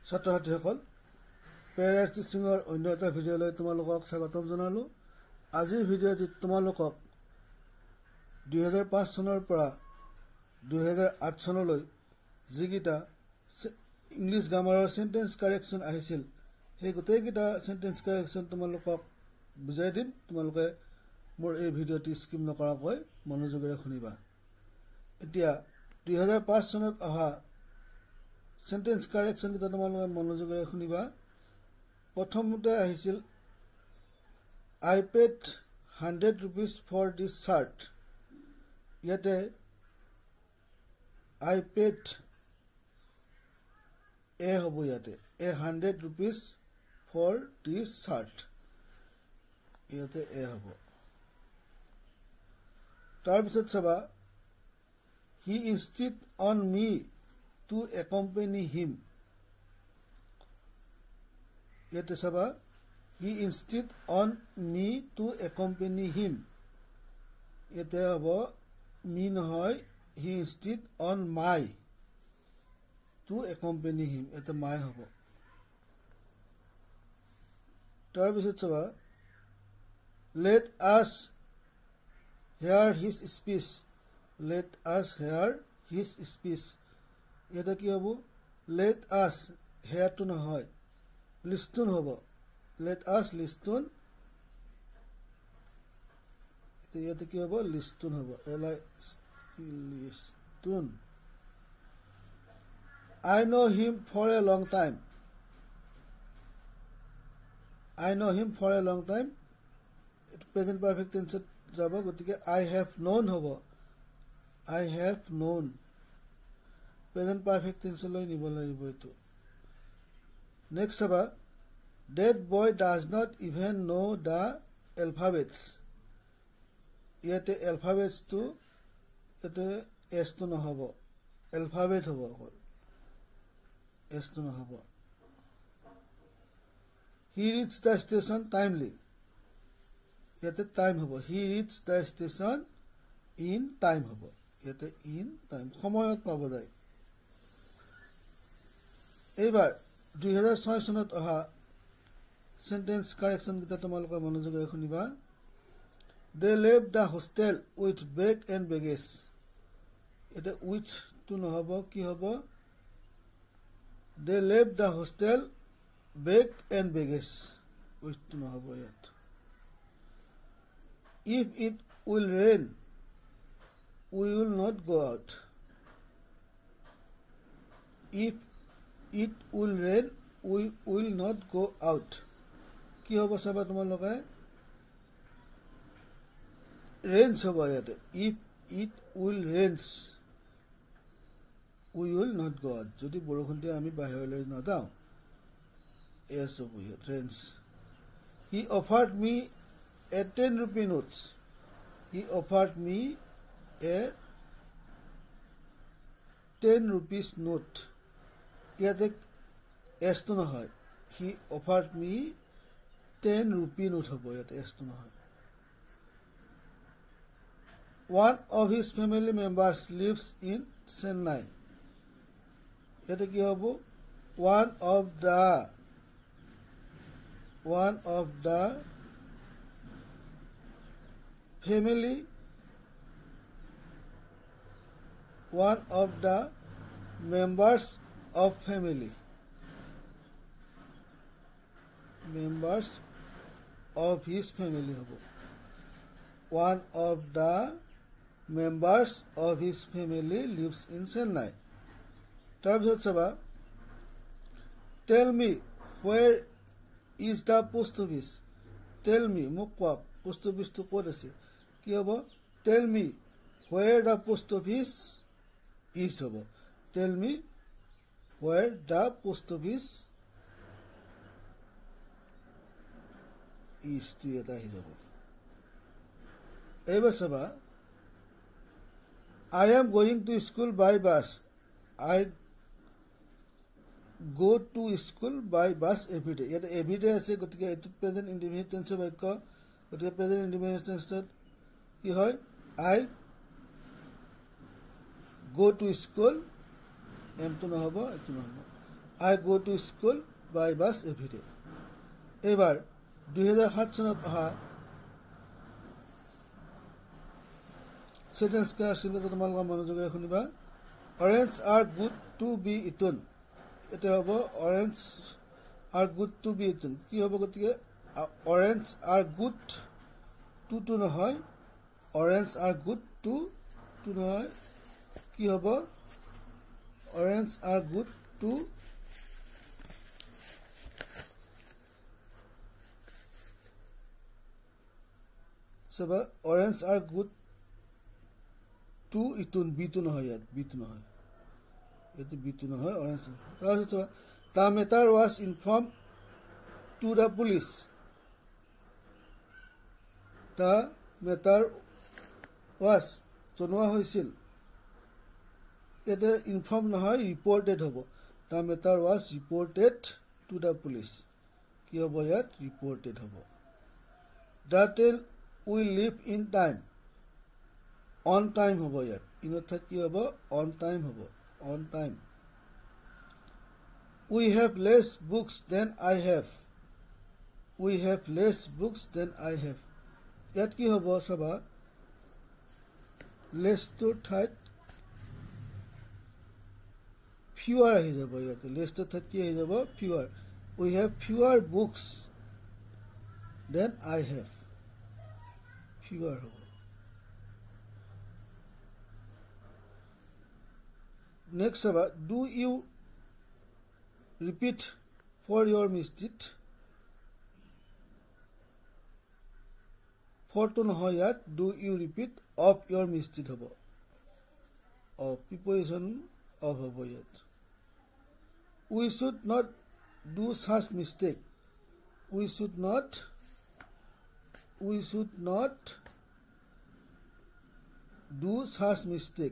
ছাত্ৰ ছাত্ৰীসকল পেৰাছ টিচিঙৰ অন্য এটা ভিডিঅ'লৈ তোমালোকক স্বাগতম জনালোঁ। আজিৰ ভিডিঅ'ত তোমালোকক 2005 চনৰ পৰা 2008 চনলৈ যিকেইটা ইংলিছ গ্ৰামাৰৰ সেন্টেন্স কাৰেকশ্যন আহিছিল সেই গোটেইকেইটা সেন্টেন্স কাৰেকশ্যন তোমালোকক বুজাই দিম। তোমালোকে মোৰ এই ভিডিঅ'টি স্কিপ নকৰাকৈ মনোযোগেৰে শুনিবা। এতিয়া 2005 চনত অহা সেন্টেন্স কাৰেকশ্যন কিটা তোমালোকে মনোযোগেৰে শুনিবা। প্ৰথমতে আহিছিল I paid 100 rupees for this shirt. ইয়াতে I paid এ হ'ব, ইয়াতে 100 rupees for this shirt, ইয়াতে এ হ'ব। তাৰপিছত চাবা he insisted on me to accompany him. ইয়াতে চাবা he insisted on me to accompany him. ইয়াতে হ'ব me নহয়, he insisted on my to accompany him. ইয়াতে my হ'ব। তাৰপিছত চাবা let us hear his speech. let us hear his speech. ইয়াতে কি হ'ব? let us hear to নহয়, listen হ'ব। let us listen, ইয়াতে কি হ'ব? listen হ'ব। listen. I know him for a long time. I know him for a long time. Present perfect tense যাব, গতিকে I have known হ'ব। I have known present perfect tense লৈ নিব লাগিব এইটো। নেক্সট চাবা that boy does not even know the alphabets. ইয়াতে alphabets টো ইয়াতে s টো নহব, alphabet হ'ব, অকল s টো নহব। he reached the station timely. ইয়াতে time হ'ব, he reached the station in time হ'ব। ইয়াতে in time সময়ত পাব যায়। এইবাৰ 2006 চনত অহা সেন্টেন্স কাৰেকশ্যন কিটা তোমালোকে মনোযোগেৰে শুনিবা। they left the hostel with bag and baggage. এটা with to নহব, কি হ'ব? they left the hostel bag and baggage. with to নহব ইয়াত। if it will rain we will not go out. if it will rain we will not go out. কি হ'ব চাবা তোমালোকে? rains হ'ব ইয়াতে। if it will rains we will not go out. যদি বৰষুণ দিয়ে আমি বাহিৰলৈ নাযাওঁ, yes হ'ব ইয়াত, rains. he offered me a 10 rupee notes. he offered me a 10 rupees note. ইয়াতে s টো নহয়, he offered me 10 rupee note হ'ব, ইয়াতে s টো নহয়। one of his family members lives in Chennai. ইয়াতে কি হ'ব? one of the family, one of the members of family, members of his family হ'ব। one of the members of his family lives in Chennai. তাৰপিছত চাবা tell me where is the post office. tell me, মোক কোৱা post office টো ক'ত আছে। কি হ'ব? tell me where the post office is হ'ব। tell me where the post office is টো এটা আহি যাব। এইবাৰ চাবা I am going to school by bus. I go to school by bus every day. ইয়াতে every day আছে, গতিকে এইটো প্ৰেজেন্ট ইনডিফিনিট টেন্সৰ বাক্য। গতিকে প্ৰেজেন্ট ইনডিফিনিট টেন্সত কি হয়? I go to school, m টো নহব, এইটো নহব। I go to school by bus every day. এইবাৰ 2007 চনত অহা সেন্টেন্স কাৰেকশ্যন তোমালোকৰ মনোযোগেৰে শুনিবা Oranges are good to be eaten. এটা হ'ব oranges are good to be eaten. কি হ'ব গতিকে oranges are good to নহয় oranges are good to নহয় কি হ'ব oranges are good to সবা oranges are good to eaten Bitu নহয় ইয়াত বিতু নহয় এতে বিতু নহয় orange তাৰপিছত the matter was informed to the police. The matter was জনোৱা হৈছিল এতে ইনফৰ্ম নহয় ৰিপৰ্টেড হ'ব the matter was reported to the police কি হ'ব ইয়াত ৰিপৰ্টেড হ'ব the train will leave in time on time হ'ব ইয়াত ইন অৰ্থাৎ কি হ'ব on time হ'ব on time we have less books than I have we have less books than I have ইয়াত কি হ'ব সবা less to ঠাইত fewer আহি যাব ইয়াত less to ঠাইত কি আহি যাব fewer we have fewer books than I have fewer হ'ব next saba do you repeat for your mistake for to নহয় ইয়াত do you repeat of your mistake হ'ব of preposition of হ'ব ইয়াত we should not do such mistake we should not do such mistake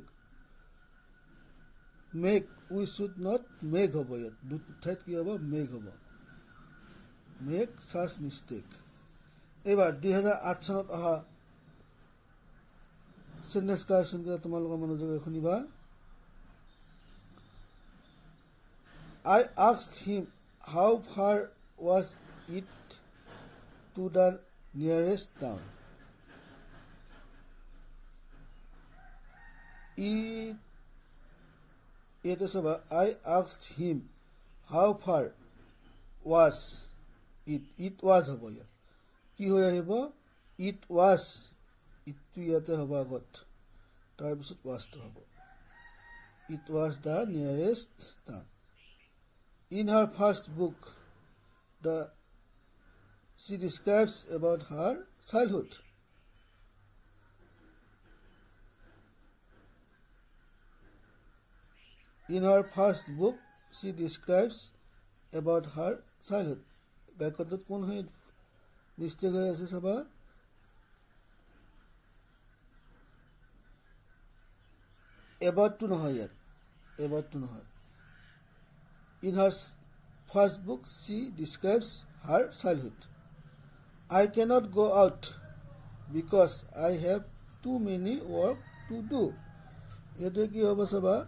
make we should not make হ'ব ইয়াত দু ঠাইত কি হ'ব make হ'ব make such mistake এইবাৰ 2008 চনত অহা সেন্টেন্স কাৰেকশ্যন কে তোমালোকৰ মনোযোগেৰে শুনিবা I asked him how far was it to the nearest town I asked him how far was it was হ'ব ইয়াত কি হৈ আহিব it was ইটো ইয়াতে হ'ব আগত তাৰপিছত was to হ'ব it was the nearest town in her first book she describes about her childhood in her first book she describes about her childhood ব্যাকৰণত কোন হৈ মিষ্টেক হৈ আছে সবা about to নহয় ইয়াত about to নহয় in her first book she describes her childhood I cannot go out because I have too many work to do ইয়াতে কি হ'ব সবা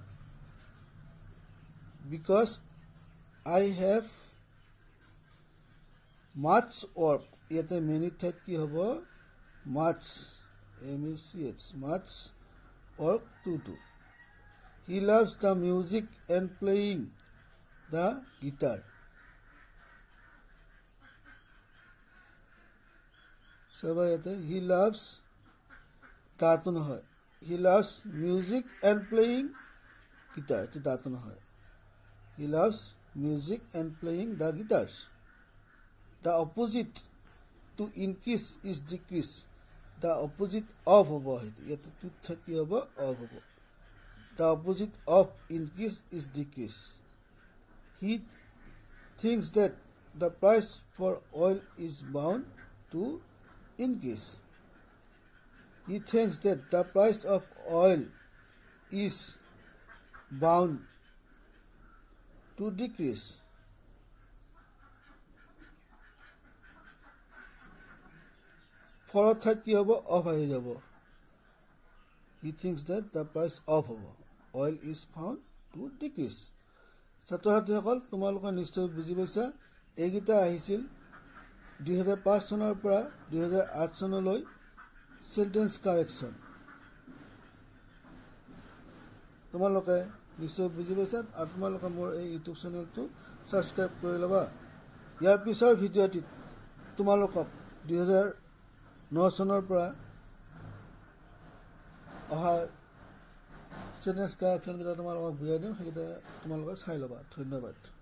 because I have much work ইয়াতে many ঠাইত কি হ'ব much much work to do he loves the music and playing the guitar সবাই ইয়াতে he loves তাতো নহয় he loves music and playing guitar এটো তাতো নহয় he loves music and playing the guitars the opposite to increase is decrease the opposite of হ'ব ইয়াতে to থাকি হ'ব of হ'ব the opposite of increase is decrease he thinks that the price for oil is bound to increase he thinks that the price of oil is bound to decrease for অর্থাৎ কি হ'ব of আহি যাব he thinks that the price of oil is found to decrease ছাত্ৰ ছাত্ৰীসকল তোমালোকে নিশ্চয় বুজি পাইছা এইকেইটা আহিছিল 2005 চনৰ পৰা 2008 চনলৈ সেন্টেন্স কাৰেকশ্যন তোমালোকে নিশ্চয় বুজি পাইছা আৰু তোমালোকে মোৰ এই ইউটিউব চেনেলটো সাবস্ক্ৰাইব কৰি ল'বা ইয়াৰ পিছৰ ভিডিঅ'টিত তোমালোকক 2009 চনৰ পৰা অহা সেন্টেন্স কাৰেকশ্যন কেইটা তোমালোকক বুজাই দিম সেইকেইটা তোমালোকে চাই ল'বা ধন্যবাদ